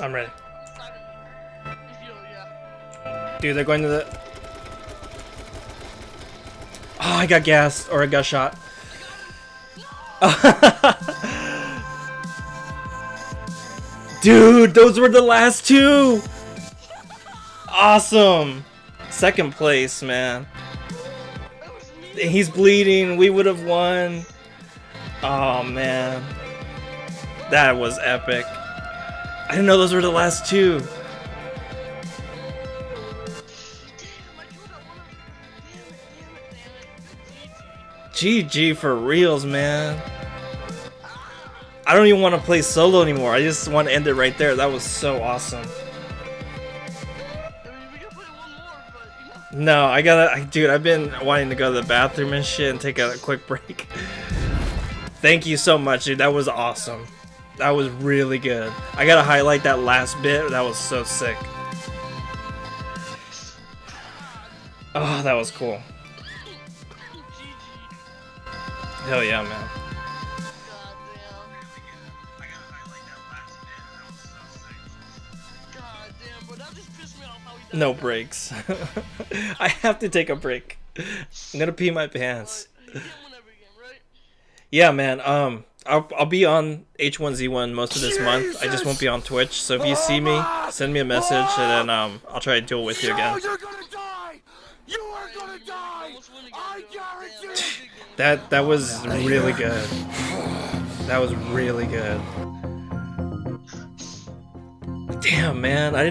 I'm ready. Dude, they're going to the... Oh, I got gassed, or I got shot. Dude, those were the last two! Awesome! Second place, man. He's bleeding, we would have won. Oh, man. That was epic. I didn't know those were the last two. GG for reals, man. I don't even want to play solo anymore. I just want to end it right there. That was so awesome. No, I gotta, dude, I've been wanting to go to the bathroom and shit and take a quick break. Thank you so much, dude. That was awesome. That was really good. I gotta highlight that last bit. That was so sick. Oh, that was cool. Hell yeah, man. No breaks. I have to take a break. I'm gonna pee my pants. Yeah, man. I'll be on H1Z1 most of this month. I just won't be on Twitch. So if you see me, send me a message, and then I'll try to duel with you again. You're gonna die. You are gonna die. I guarantee. That was really good. That was really good. Damn, man.